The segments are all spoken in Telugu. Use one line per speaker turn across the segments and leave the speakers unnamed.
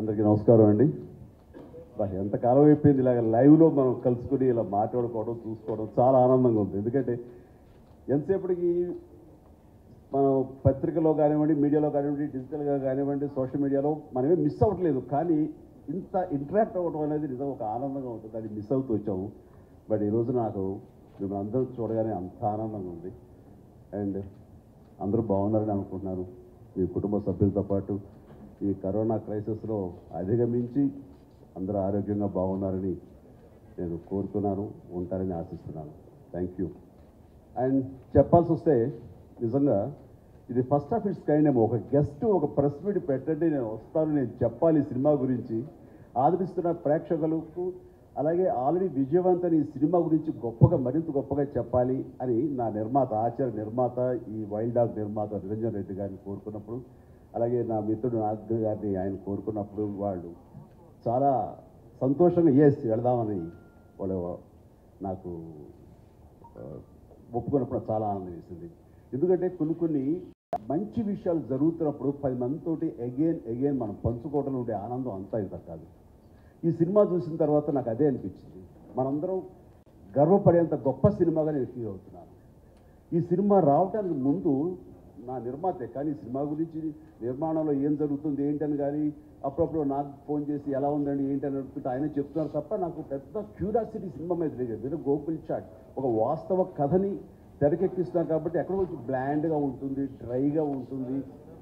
అందరికీ నమస్కారం అండి. ఎంత కాలం అయిపోయింది ఇలాగ లైవ్లో మనం కలుసుకుని ఇలా మాట్లాడుకోవడం చూసుకోవడం చాలా ఆనందంగా ఉంది. ఎందుకంటే ఎంతసేపటికి మనం పత్రికలో కానివ్వండి, మీడియాలో కానివ్వండి, డిజిటల్గా కానివ్వండి, సోషల్ మీడియాలో మనమే మిస్ అవ్వట్లేదు. కానీ ఇంత ఇంటరాక్ట్ అవ్వడం అనేది నిజం ఒక ఆనందంగా ఉంటుంది. అది మిస్ అవుతూ వచ్చాము. బట్ ఈరోజు నాకు మిమ్మల్ని అందరూ చూడగానే అంత ఆనందంగా ఉంది. అండ్ అందరూ బాగున్నారని అనుకుంటున్నాను. మీ కుటుంబ సభ్యులతో పాటు ఈ కరోనా క్రైసిస్లో అధిగమించి అందరూ ఆరోగ్యంగా బాగున్నారని నేను కోరుతున్నాను, ఉంటారని ఆశిస్తున్నాను. Thank you. అండ్ చెప్పాల్సి వస్తే నిజంగా ఇది ఫస్ట్ ఆఫ్ ఇట్స్ కైండ్ ఏమో. ఒక గెస్ట్ ఒక ప్రెస్ మీట్ పెట్టండి, నేను వస్తాను, నేను చెప్పాలి సినిమా గురించి, ఆదరిస్తున్న ప్రేక్షకులకు అలాగే ఆల్రెడీ విజయవంతని ఈ సినిమా గురించి గొప్పగా మరింత గొప్పగా చెప్పాలి అని నా నిర్మాత, ఆచార్య నిర్మాత, ఈ వైల్డ్ డాగ్ నిర్మాత నిరంజన్ రెడ్డి గారిని కోరుకున్నప్పుడు, అలాగే నా మిత్రుడు నాగ్ గారిని ఆయన కోరుకున్నప్పుడు వాళ్ళు చాలా సంతోషంగా వెళదామని వాళ్ళు నాకు ఒప్పుకున్నప్పుడు చాలా ఆనందం వేసింది. ఎందుకంటే కొన్ని మంచి విషయాలు జరుగుతున్నప్పుడు 10 మందితోటి అగైన్ మనం పంచుకోవడంలో ఉండే ఆనందం అంతా ఇంత కాదు. ఈ సినిమా చూసిన తర్వాత నాకు అదే అనిపించింది. మనందరం గర్వపడేంత గొప్ప సినిమాగా నేను ఫీల్ అవుతున్నాను. ఈ సినిమా రావడానికి ముందు నా నిర్మాతే, కానీ సినిమా గురించి నిర్మాణంలో ఏం జరుగుతుంది ఏంటని కానీ అప్పుడప్పుడు నాకు ఫోన్ చేసి ఎలా ఉందండి ఏంటని అడుగుతుంటే ఆయన చెప్తున్నారు తప్ప నాకు పెద్ద క్యూరియాసిటీ సినిమా మీద లేదు. గోకుల్ చాట్ ఒక వాస్తవ కథని తెరకెక్కిస్తున్నాం కాబట్టి ఎక్కడ కొంచెం బ్లాండ్గా ఉంటుంది, డ్రైగా ఉంటుంది.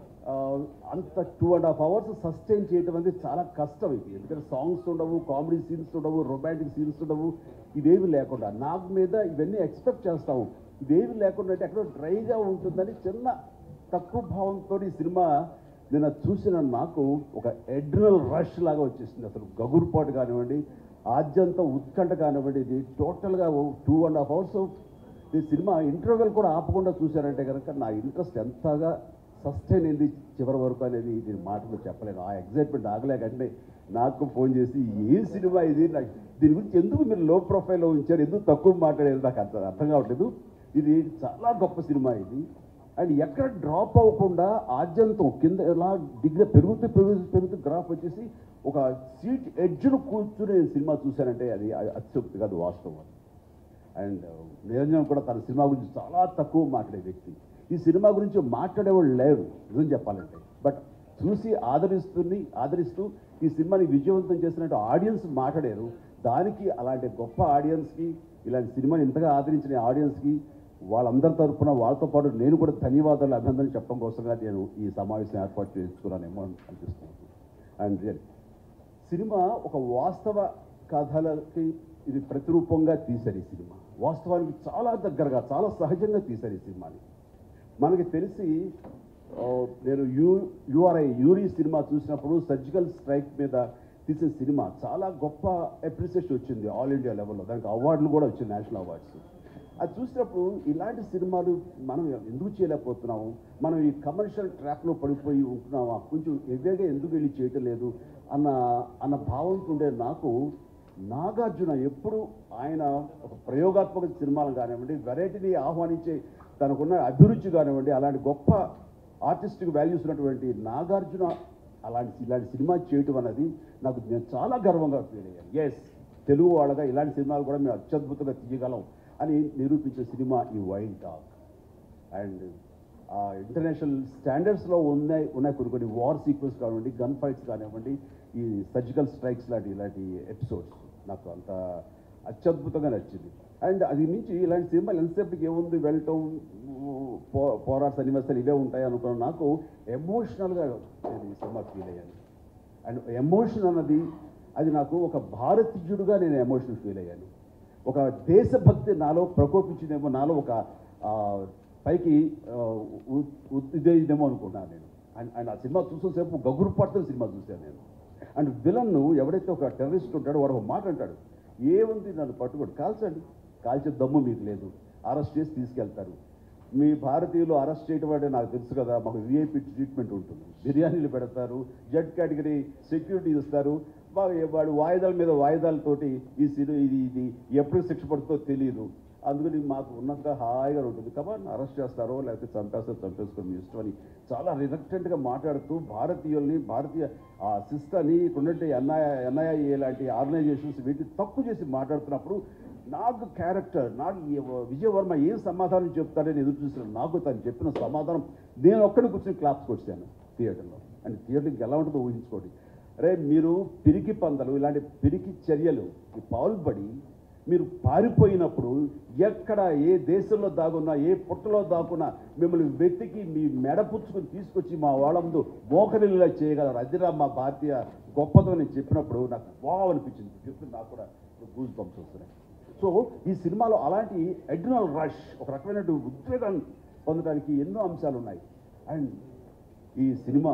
అంత 2.5 hours సస్టైన్ చేయడం అనేది చాలా కష్టం ఇది. ఎందుకంటే సాంగ్స్ ఉండవు, కామెడీ సీన్స్ ఉండవు, రొమాంటిక్ సీన్స్ ఉండవు, ఇవేవి లేకుండా నాకు మీద ఇవన్నీ ఎక్స్పెక్ట్ చేస్తాము. ఇవేవి లేకుండా అంటే ఎక్కడో డ్రైగా ఉంటుందని చిన్న తక్కువ భావంతో ఈ సినిమా నేను చూసిన నాకు ఒక ఎడ్రినల్ రష్ లాగా వచ్చేసింది. అసలు గగురుపాటు కానివ్వండి, ఆద్యంత ఉత్కంఠ కానివ్వండి, ఇది టోటల్గా 2.5 hours ఈ సినిమా ఇంటర్వెల్ కూడా ఆపకుండా చూశారంటే కనుక నా ఇంట్రెస్ట్ ఎంతగా సస్టైన్ అయింది చివరి వరకు అనేది నేను మాటలు చెప్పలేను. ఆ ఎగ్జైట్మెంట్ ఆగలేకంటే నాకు ఫోన్ చేసి ఏ సినిమా ఇది, నాకు దీని గురించి ఎందుకు మీరు లో ప్రొఫైల్లో ఉంచారు, ఎందుకు తక్కువ మాట్లాడేది నాకు అర్థం కావట్లేదు. ఇది చాలా గొప్ప సినిమా ఇది. అండ్ ఎక్కడ డ్రాప్ అవ్వకుండా ఆద్యంతం కింద ఎలా డిగ్రీ పెరుగుతూ గ్రాఫ్ వచ్చేసి ఒక సీట్ ఎడ్జ్ను కూర్చునే సినిమా చూశానంటే అది అత్యుక్తి కాదు, వాస్తవం. అండ్ నిరంజన్ కూడా తన సినిమా గురించి చాలా తక్కువ మాట్లాడే వ్యక్తి. ఈ సినిమా గురించి మాట్లాడేవాళ్ళు లేరు నిజం చెప్పాలంటే. బట్ చూసి ఆదరిస్తూ ఈ సినిమాని విజయవంతం చేసినట్టు ఆడియన్స్ మాట్లాడారు. దానికి అలాంటి గొప్ప ఆడియన్స్కి, ఇలాంటి సినిమాని ఇంతగా ఆదరించిన ఆడియన్స్కి వాళ్ళందరి తరఫున వాళ్ళతో పాటు నేను కూడా ధన్యవాదాలు, అభినందనలు చెప్పడం కోసంగా నేను ఈ సమావేశం ఏర్పాటు చేసుకున్నానేమో అనిపిస్తున్నాను. అండ్ సినిమా ఒక వాస్తవ కథలకి ఇది ప్రతిరూపంగా తీశారు. ఈ సినిమా వాస్తవానికి చాలా దగ్గరగా, చాలా సహజంగా తీశారు ఈ సినిమాని. మనకి తెలిసి నేను యూఆర్ఐ యూరీ సినిమా చూసినప్పుడు సర్జికల్ స్ట్రైక్ మీద తీసే సినిమా చాలా గొప్ప అప్రిసియేషన్ వచ్చింది ఆల్ ఇండియా లెవెల్లో. దానికి అవార్డులు కూడా వచ్చింది, నేషనల్ అవార్డ్స్. అది చూసినప్పుడు ఇలాంటి సినిమాలు మనం ఎందుకు చేయలేకపోతున్నాము, మనం ఈ కమర్షియల్ ట్రాక్లో పడిపోయి ఉంటున్నామా, కొంచెం ఎవేగా ఎందుకు వెళ్ళి చేయటం లేదు అన్న భావంతో ఉండే నాకు నాగార్జున ఎప్పుడు ఆయన ఒక ప్రయోగాత్మక సినిమాలు కానివ్వండి, వెరైటీని ఆహ్వానించే తనకున్న అభిరుచి కానివ్వండి, అలాంటి గొప్ప ఆర్టిస్టిక్ వాల్యూస్ ఉన్నటువంటి నాగార్జున ఇలాంటి సినిమా చేయటం అనేది నేను చాలా గర్వంగా ఫీల్ అయ్యాను. ఎస్, తెలుగు వాళ్ళగా ఇలాంటి సినిమాలు కూడా మేము అత్యద్భుతంగా తీయగలం అని నిరూపించే సినిమా ఈ వైల్డ్ డాగ్. అండ్ ఇంటర్నేషనల్ స్టాండర్డ్స్లో ఉన్నాయి కొన్ని వార్ సీక్వెన్స్ కానివ్వండి, గన్ ఫైట్స్ కానివ్వండి, ఈ సర్జికల్ స్ట్రైక్స్ ఇలాంటి ఎపిసోడ్స్ నాకు అంత అత్యద్భుతంగా నచ్చింది. అండ్ అది నుంచి ఇలాంటి సినిమాలు ఎంతసేపటికి ఏముంది, వెళ్ళటం, పోరాట సన్నివేశాలు ఇవే ఉంటాయి అనుకున్నాను. నాకు ఎమోషనల్గా నేను ఈ సినిమా ఫీల్ అయ్యాను. అండ్ ఎమోషన్ అన్నది అది నాకు ఒక భారతీయుడుగా నేను ఎమోషన్ ఫీల్ అయ్యాను. ఒక దేశభక్తి నాలో ప్రకోపించిందేమో, నాలో ఒక పైకి ఇదేమో అనుకున్నాను నేను. అండ్ ఆ సినిమా చూసేసేపు గగురు పడుతున్న సినిమా చూశాను నేను. అండ్ విలన్ను ఎవడైతే ఒక టెర్రరిస్ట్ ఉంటాడో వాడు ఒక మాట అంటాడు, ఏముంది నన్ను పట్టుకోడు, కాల్చే దమ్ము మీకు లేదు, అరెస్ట్ చేసి తీసుకెళ్తారు. మీ భారతీయులు అరెస్ట్ చేయడం అంటే నాకు తెలుసు కదా, మాకు విఐపి ట్రీట్మెంట్ ఉంటుంది, బిర్యానీలు పెడతారు, జెడ్ కేటగిరీ సెక్యూరిటీ ఇస్తారు, వాడు వాయిదాల మీద వాయిదాలతోటి ఇది ఎప్పుడు శిక్ష పడుతుందో తెలియదు. అందుకని మాకు ఉన్నంతగా హాయిగా ఉంటుంది కాబట్టి అరెస్ట్ చేస్తారో లేకపోతే చంపేసుకొని మీ ఇష్టం అని చాలా రిలక్టెంట్గా మాట్లాడుతూ భారతీయుల్ని భారతీయ సిస్టర్ని ఇప్పుడున్నట్టు ఎన్ఐఏ లాంటి ఆర్గనైజేషన్స్ వీటిని తక్కువ చేసి మాట్లాడుతున్నప్పుడు నాకు క్యారెక్టర్ నాకు విజయవర్మ ఏం సమాధానం చెప్తాడని ఎదురు చూస్తున్నాను. నాకు తను చెప్పిన సమాధానం నేను ఒక్కడిని కూర్చొని క్లాప్స్ కొట్టాను థియేటర్లో. అండ్ థియేటర్కి ఎలా ఉంటుందో ఊహించుకోండి. అరే మీరు పిరికి పందలు ఇలాంటి పిరికి చర్యలు పాల్పడి మీరు పారిపోయినప్పుడు ఎక్కడ ఏ దేశంలో దాగున్నా ఏ పుట్టలో దాక్కున్నా మిమ్మల్ని వెతికి మీ మెడ పుచ్చుకొని తీసుకొచ్చి మా వాళ్ళ ముందు మోకరిల్లా చేయగలరు. అదిరా మా భారతీయ గొప్పతో నేను చెప్పినప్పుడు నాకు వావ్ అనిపించింది. చెప్తే నాకు కూడా గూస్ బంప్స్ వస్తున్నాయి. సో ఈ సినిమాలో అలాంటి అడ్రినల్ రష్ ఒక రకమైన ఉద్వేగాన్ని పొందడానికి ఎన్నో అంశాలు ఉన్నాయి. అండ్ ఈ సినిమా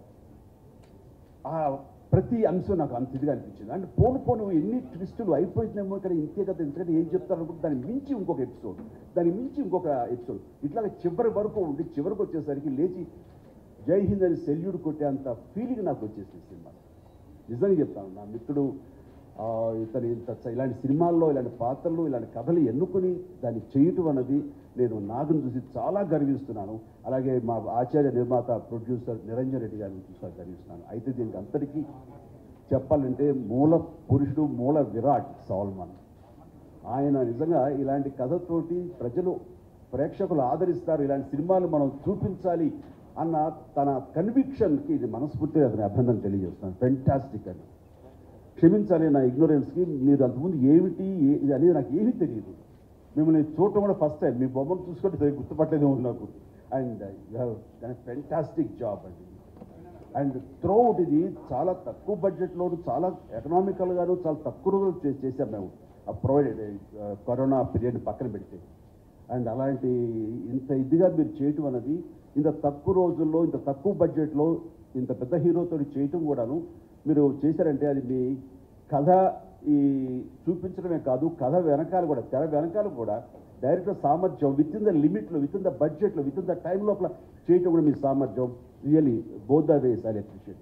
ప్రతి అంశం నాకు అంత ఇదిగా అనిపించింది. అండ్ పోను ఎన్ని ట్విస్టులు అయిపోతున్నామో ఇక్కడ ఇంతే కదా, ఎందుకంటే ఏం చెప్తారనుకుంటే దాన్ని మించి ఇంకొక ఎపిసోడ్, దాన్ని మించి ఇంకొక ఎపిసోడ్, ఇట్లాగ చివరి వరకు ఉండి చివరికి వచ్చేసరికి లేచి జై హింద్ అని సెల్యూట్ కొట్టేంత ఫీలింగ్ నాకు వచ్చేసింది సినిమా. నిజంగా చెప్తాను, నా మిత్రుడు ఇతను ఇలాంటి సినిమాల్లో ఇలాంటి పాత్రలు ఇలాంటి కథలు ఎన్నుకొని దాన్ని చేయటం అన్నది నేను నాగును చూసి చాలా గర్విస్తున్నాను. అలాగే మా ఆచార్య నిర్మాత ప్రొడ్యూసర్ నిరంజన్ రెడ్డి గారిని చూసి గర్విస్తున్నాను. అయితే దీనికి అంతటికీ చెప్పాలంటే మూల పురుషుడు మూల విరాట్ సాల్మన్. ఆయన నిజంగా ఇలాంటి కథతోటి ప్రేక్షకులు ఆదరిస్తారు, ఇలాంటి సినిమాలు మనం చూపించాలి అన్న తన కన్విక్షన్కి ఇది మనస్ఫూర్తిగా అతని అభినందన తెలియజేస్తున్నాను. ఫెంటాస్టిక్ అని. క్షమించాలి నా ఇగ్నోరెన్స్కి. మీరు అంతకుముందు ఏమిటి ఇది అనేది నాకు ఏమీ తెలియదు. మిమ్మల్ని చూడటం కూడా ఫస్ట్ టైం. మీ బొమ్మను చూసుకుంటే సరిగ్గా గుర్తుపట్టేదే ఉంది నాకు. And you have done fantastic job అండి. అండ్ త్రూఅవుట్ ఇది చాలా తక్కువ బడ్జెట్లో చాలా ఎకనామికల్గాను చాలా తక్కువ రోజులు చేసాం మేము ప్రొవైడెడ్ కరోనా పీరియడ్ పక్కన పెడితే. అండ్ అలాంటి ఇంత ఇదిగా మీరు చేయటం అన్నది ఇంత తక్కువ రోజుల్లో ఇంత తక్కువ బడ్జెట్లో ఇంత పెద్ద హీరోతో చేయటం కూడాను మీరు చేశారంటే అది మీ కథ ఈ చూపించడమే కాదు, కథ వెనకాల కూడా తెర వెనకాల కూడా డైరెక్టర్ సామర్థ్యం విత్ ఇన్ ద లిమిట్లో విత్ ఇన్ ద బడ్జెట్లో విత్ ఇన్ ద టైం లోపల చేయటం కూడా మీ సామర్థ్యం really both the ways I appreciate.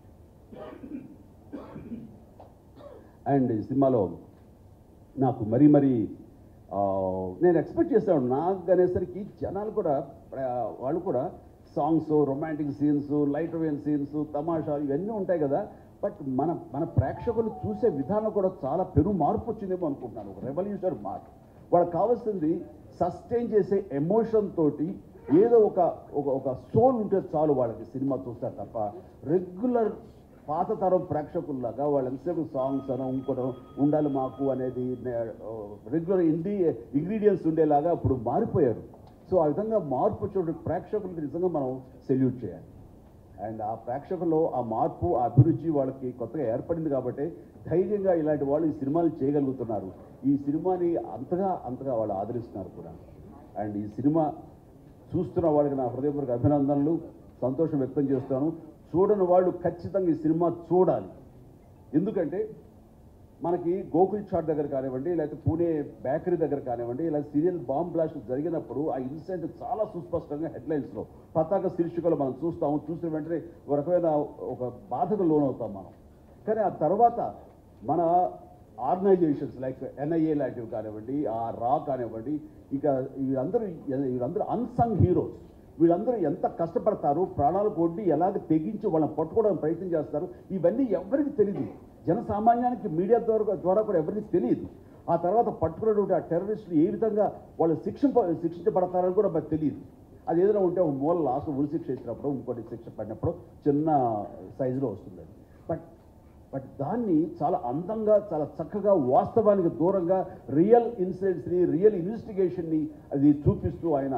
And ఈ సినిమాలో నాకు మరీ నేను ఎక్స్పెక్ట్ చేస్తాను. నాకు అనేసరికి జనాలు కూడా వాళ్ళు కూడా songs, romantic scenes, light vein scenes, తమాషాలు ఇవన్నీ ఉంటాయి కదా. బట్ మన ప్రేక్షకులు చూసే విధానం కూడా చాలా పెను మార్పు వచ్చిందేమో అనుకుంటున్నాను. ఒక రెవల్యూషన్ మార్పు. వాళ్ళకి కావాల్సింది సస్టైన్ చేసే ఎమోషన్ తోటి ఏదో ఒక సోల్ ఉంటే చాలు వాళ్ళకి సినిమా చూస్తారు తప్ప రెగ్యులర్ పాత తరం ప్రేక్షకుల్లాగా వాళ్ళు ఎంతసేపు సాంగ్స్ అనో ఇంకోటో ఉండాలి మాకు అనేది రెగ్యులర్ ఇంగ్రీడియంట్స్ ఉండేలాగా ఇప్పుడు మారిపోయారు. సో ఆ విధంగా మార్పు చూడ ప్రేక్షకులకి నిజంగా మనం సెల్యూట్ చేయాలి. అండ్ ఆ ప్రేక్షకుల్లో ఆ మార్పు ఆ అభిరుచి వాళ్ళకి కొత్తగా ఏర్పడింది కాబట్టి ధైర్యంగా ఇలాంటి వాళ్ళు ఈ సినిమాలు చేయగలుగుతున్నారు. ఈ సినిమాని అంతగా వాళ్ళు ఆదరిస్తున్నారు కూడా. అండ్ ఈ సినిమా చూస్తున్న వాళ్ళకి నా హృదయపూర్వక అభినందనలు, సంతోషం వ్యక్తం చేస్తాను. చూడని వాళ్ళు ఖచ్చితంగా ఈ సినిమా చూడాలి. ఎందుకంటే మనకి గోకుల్ చాట్ దగ్గర కానివ్వండి, లేకపోతే పూణే బేకరీ దగ్గర కానివ్వండి, ఇలా సీరియల్ బాంబ్ బ్లాస్ట్ జరిగినప్పుడు ఆ ఇన్సిడెంట్ చాలా సుస్పష్టంగా హెడ్లైన్స్లో పతాక శీర్షికలో మనం చూస్తాము. చూసిన వెంటనే ఒక రకమైన ఒక బాధకు లోనవుతాం మనం. కానీ ఆ తర్వాత మన ఆర్గనైజేషన్స్ లైక్ ఎన్ఐఏ లాంటివి కానివ్వండి, ఆ రా కానివ్వండి, ఇంకా వీళ్ళందరూ అన్సంగ్ హీరోస్. వీళ్ళందరూ ఎంత కష్టపడతారు, ప్రాణాలు కొట్టి ఎలాగ తెగించి వాళ్ళని పట్టుకోవడానికి ప్రయత్నం చేస్తారు, ఇవన్నీ ఎవరికి తెలియదు. జనసామాన్యానికి మీడియా ద్వారా కూడా ఎవరికి తెలియదు. ఆ తర్వాత పట్టుకున్నటువంటి ఆ టెర్రరిస్టులు ఏ విధంగా వాళ్ళు శిక్షించబడతారని కూడా మనకు తెలియదు. అది ఏదైనా ఉంటే ఒక మూల లాస్ట్ ఉరి శిక్ష ఇచ్చినప్పుడు ఇంకోటి శిక్ష పడినప్పుడు చిన్న సైజులో వస్తుంది. బట్ దాన్ని చాలా అందంగా చాలా చక్కగా వాస్తవానికి దూరంగా రియల్ ఇన్సిడెంట్స్ని రియల్ ఇన్వెస్టిగేషన్ని అది చూపిస్తూ ఆయన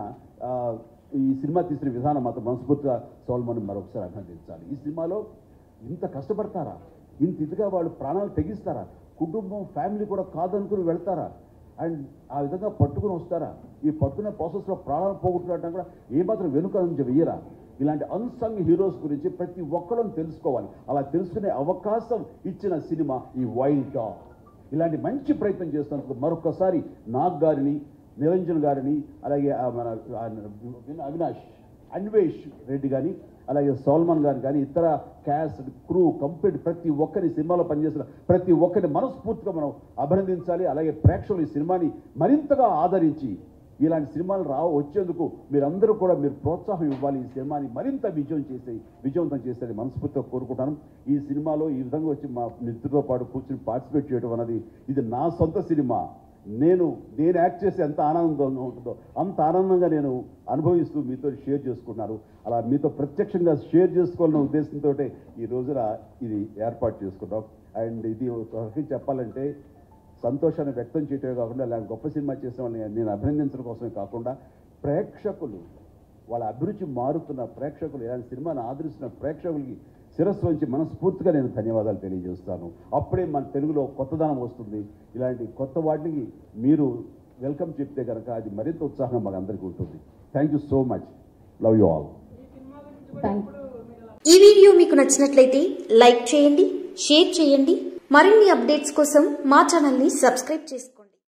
ఈ సినిమా తీసిన విధానం మాత్రం మనస్ఫూర్తిగా సోల్మన్ మరొకసారి అభినందించాలి. ఈ సినిమాలో ఇంత కష్టపడతారా, ఇంత ఇదిగా వాళ్ళు ప్రాణాలు తెగిస్తారా, కుటుంబం ఫ్యామిలీ కూడా కాదనుకుని వెళ్తారా, అండ్ ఆ విధంగా పట్టుకుని వస్తారా, ఈ పట్టుకునే ప్రాసెస్లో ప్రాణాలు పోగొట్టుకోవడం కూడా ఏమాత్రం వెనుక నుంచి వెయ్యరా. ఇలాంటి అన్సంగ్ హీరోస్ గురించి ప్రతి ఒక్కరూ తెలుసుకోవాలి. అలా తెలుసుకునే అవకాశం ఇచ్చిన సినిమా ఈ వైల్డ్ డాగ్. ఇలాంటి మంచి ప్రయత్నం చేస్తున్నందుకు మరొకసారి నాగ్ గారిని, నిరంజన్ గారిని, అలాగే మన అన్వేష్ రెడ్డి గారిని, అలాగే సోల్మన్ గారు కానీ ఇతర క్యాస్ట్ క్రూ కంప్లీట్ ప్రతి ఒక్కరి సినిమాలో పనిచేసిన ప్రతి ఒక్కరిని మనస్ఫూర్తిగా మనం అభినందించాలి. అలాగే ప్రేక్షకులు ఈ సినిమాని మరింతగా ఆదరించి ఇలాంటి సినిమాలు వచ్చేందుకు మీరందరూ కూడా మీరు ప్రోత్సాహం ఇవ్వాలి. ఈ సినిమాని మరింత విజయవంతం చేసేది మనస్ఫూర్తిగా కోరుకుంటాను. ఈ సినిమాలో ఈ విధంగా వచ్చి మా మిత్రులతో పాటు కూర్చొని పార్టిసిపేట్ చేయడం అనేది ఇది నా సొంత సినిమా. నేను యాక్ట్ చేస్తే ఎంత ఆనందంగా ఉంటుందో అంత ఆనందంగా నేను అనుభవిస్తూ మీతో షేర్ చేసుకున్నాను. అలా మీతో ప్రత్యక్షంగా షేర్ చేసుకోవాలనే ఉద్దేశంతో ఈ రోజున ఇది ఏర్పాటు చేసుకున్నాం. అండ్ ఇది చెప్పాలంటే సంతోషాన్ని వ్యక్తం చేయటమే కాకుండా ఇలాంటి గొప్ప సినిమా చేసిన వాళ్ళని నేను అభినందించడం కోసమే కాకుండా ప్రేక్షకులు వాళ్ళ అభిరుచి మారుతున్న ప్రేక్షకులు ఇలాంటి సినిమాను ఆదరిస్తున్న ప్రేక్షకులకి శిరస్సు నుంచి మనస్ఫూర్తిగా నేను ధన్యవాదాలు తెలియజేస్తాను. అప్పుడే మన తెలుగులో కొత్తదనం వస్తుంది. ఇలాంటి కొత్త వాటికి మీరు వెల్కమ్ చెప్తే కనుక అది మరింత ఉత్సాహం మాకు అందరికీ ఉంటుంది. Thank you so much. Love you all.
ఈ వీడియో మీకు నచ్చినట్లయితే లైక్ చేయండి, షేర్ చేయండి. మరిన్ని అప్డేట్స్ కోసం మా ఛానల్ని సబ్స్క్రైబ్ చేసుకోండి.